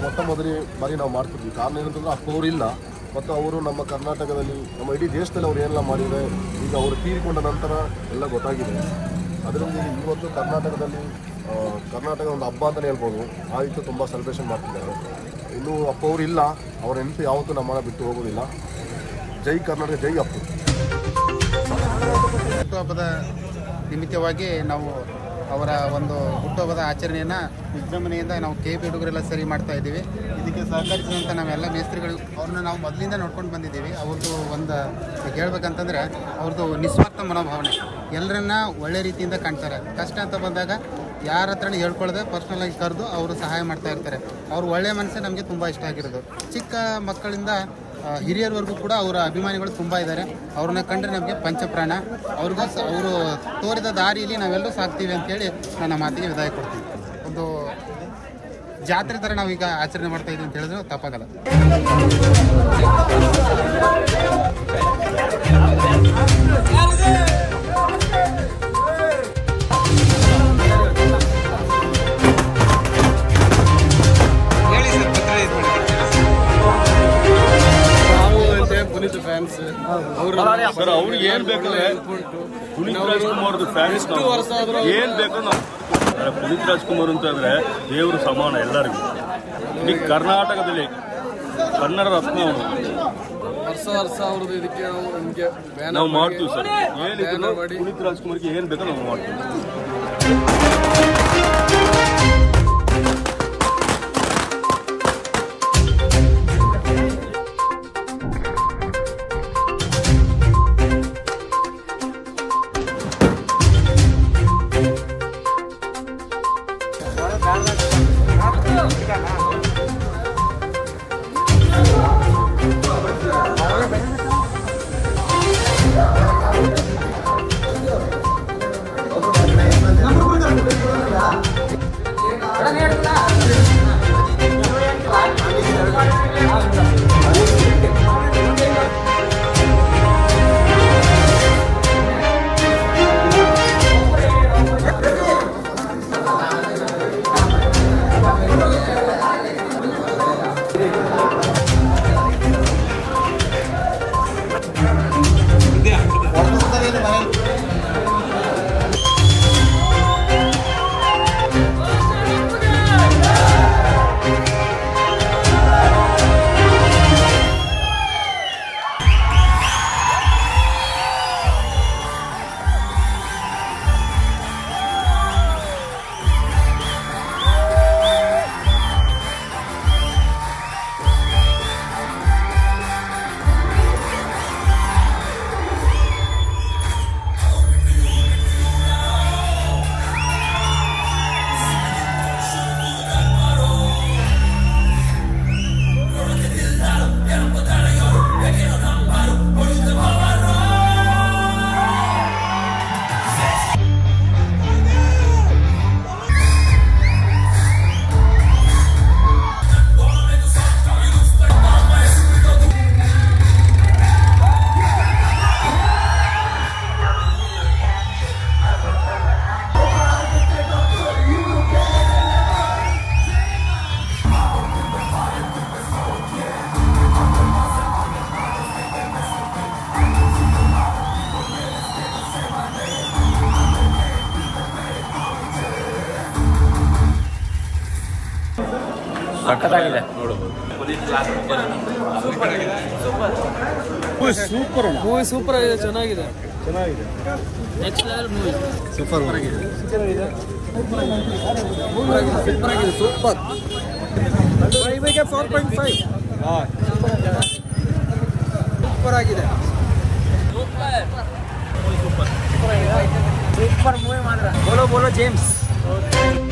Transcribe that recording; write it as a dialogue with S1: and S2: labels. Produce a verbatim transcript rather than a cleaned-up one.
S1: ಮೊಟ್ಟ ಮೊದಲೇ ಬಾರಿ ನಾವು ಮಾಡ್ತಿದ್ವಿ. ಕಾರಣ ಏನಂತಂದರೆ ಅಪ್ಪ ಅವರು ಇಲ್ಲ, ಮತ್ತು ಅವರು ನಮ್ಮ ಕರ್ನಾಟಕದಲ್ಲಿ ನಮ್ಮ ಇಡೀ ದೇಶದಲ್ಲಿ ಅವ್ರು ಏನೆಲ್ಲ ಮಾಡಿದರೆ ಈಗ ಅವರು ತೀರಿಕೊಂಡ ನಂತರ ಎಲ್ಲ ಗೊತ್ತಾಗಿದೆ. ಅದರಿಂದ ಇವತ್ತು ಕರ್ನಾಟಕದಲ್ಲಿ ಕರ್ನಾಟಕ ಒಂದು ಹಬ್ಬ ಅಂತಲೇ ಹೇಳ್ಬೋದು. ಆಯಿತು ತುಂಬ ಸೆಲೆಬ್ರೇಷನ್ ಮಾಡ್ತಿದ್ದಾರೆ. ಇನ್ನೂ ಅಪ್ಪ ಅವರು ಇಲ್ಲ, ಅವರ ನೆನಪು ಯಾವತ್ತೂ ನಮ್ಮನ್ನ ಬಿಟ್ಟು ಹೋಗೋದಿಲ್ಲ. ಜೈ ಕರ್ನಾಟಕ, ಜೈ ಅಪ್ಪು.
S2: ಹುಟ್ಟುಹಬ್ಬದ ನಿಮಿತ್ತವಾಗಿ ನಾವು ಅವರ ಒಂದು ಹುಟ್ಟುಹಬ್ಬದ ಆಚರಣೆಯನ್ನು ವಿಜೃಂಭಣೆಯಿಂದ ನಾವು ಕೆ ಪಿ ಹುಡುಗರೆಲ್ಲ ಸರಿ ಮಾಡ್ತಾ ಇದ್ದೀವಿ. ಇದಕ್ಕೆ ಸಹಕರಿಸಿದಂಥ ನಾವೆಲ್ಲ ಮೇಸ್ತ್ರಿಗಳು ಅವ್ರನ್ನ ನಾವು ಮೊದಲಿಂದ ನೋಡ್ಕೊಂಡು ಬಂದಿದ್ದೀವಿ. ಅವ್ರದ್ದು ಒಂದು ಹೇಳ್ಬೇಕಂತಂದರೆ ಅವ್ರದ್ದು ನಿಸ್ವಾರ್ಥ ಮನೋಭಾವನೆ, ಎಲ್ಲರನ್ನ ಒಳ್ಳೆ ರೀತಿಯಿಂದ ಕಾಣ್ತಾರೆ. ಕಷ್ಟ ಅಂತ ಬಂದಾಗ ಯಾರ ಹತ್ರನೇ ಹೇಳ್ಕೊಳ್ಳದೆ ಪರ್ಸ್ನಲಾಗಿ ಕರೆದು ಅವರು ಸಹಾಯ ಮಾಡ್ತಾ ಇರ್ತಾರೆ. ಅವ್ರ ಒಳ್ಳೆಯ ಮನಸ್ಸೇ ನಮಗೆ ತುಂಬ ಇಷ್ಟ ಆಗಿರೋದು. ಚಿಕ್ಕ ಮಕ್ಕಳಿಂದ ಹಿರಿಯರವರೆಗೂ ಕೂಡ ಅವರ ಅಭಿಮಾನಿಗಳು ತುಂಬ ಇದ್ದಾರೆ. ಅವ್ರನ್ನ ಕಂಡ್ರೆ ನಮಗೆ ಪಂಚಪ್ರಾಣ. ಅವ್ರಿಗೂ ಸ ಅವರು ತೋರಿದ ದಾರಿಯಲ್ಲಿ ನಾವೆಲ್ಲರೂ ಸಾಕ್ತೀವಿ ಅಂತೇಳಿ ನನ್ನ ಮಾತಿಗೆ ವಿದಾಯ ಕೊಡ್ತೀವಿ. ಒಂದು ಜಾತ್ರೆ ಥರ ನಾವೀಗ ಆಚರಣೆ ಮಾಡ್ತಾ ಇದ್ದೀವಿ ಅಂತ ಹೇಳಿದ್ರೆ ತಪ್ಪಾಗಲ್ಲ.
S3: ಪುನೀತ್ ಫ್ಯಾನ್ಸ್ ಸರ್, ಅವ್ರಿಗೆ ಏನ್ ಬೇಕಂದ್ರೆ ಪುನೀತ್ ರಾಜ್ಕುಮಾರ್ ಫ್ಯಾನ್ಸ್ ಏನ್ ಬೇಕು ನಾವು. ಪುನೀತ್ ರಾಜ್ಕುಮಾರ್ ಅಂತ ಅಂದ್ರೆ ದೇವರು ಸಮಾನ ಎಲ್ಲರಿಗೂ. ಈ ಕರ್ನಾಟಕದಲ್ಲಿ ಕನ್ನಡ ರತ್ನ ಅವರು ವರ್ಷ ವರ್ಷ ಅವ್ರದ್ದು ಇದಕ್ಕೆ ನಾವು ಮಾಡ್ತೀವಿ ಸರ್. ಏನಿದ್ರು ಪುನೀತ್ ರಾಜ್ಕುಮಾರ್ಗೆ ಏನ್ ಬೇಕೋ ನಾವು ಮಾಡ್ತೀವಿ.
S4: ಸಕ್ಕತ್ತಾಗಿದೆ.
S3: ಸೂಪರ್
S4: ಮೂವಿ ಸೂಪರ್ ಆಗಿದೆ, ಚೆನ್ನಾಗಿದೆ
S3: ಚೆನ್ನಾಗಿದೆ
S4: ನೆಕ್ಸ್ಟ್ ಲೆವೆಲ್ ಮೂವಿ.
S3: ಸೂಪರ್ ಆಗಿದೆ
S4: ಸೂಪರ್ ಆಗಿದೆ ಸೂಪರ್ ಆಗಿದೆ ಸೂಪರ್. ಫೈವ್ಗೆ ಫೋರ್ ಪಾಯಿಂಟ್ ಫೈವ್ ಸೂಪರ್ ಆಗಿದೆ. ಸೂಪರ್ ಸೂಪರ್ ಸೂಪರ್ ಮೂವಿ ಮಾತ್ರ. ಬೋಲೋ ಬೋಲೋ ಜೇಮ್ಸ್.